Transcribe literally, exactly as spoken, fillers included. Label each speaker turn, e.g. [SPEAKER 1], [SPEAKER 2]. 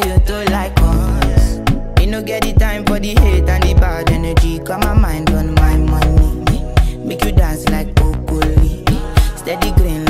[SPEAKER 1] you to like us. You no get the time for the hate and the bad energy. Got my mind on my money. Make you dance like broccoli. Steady green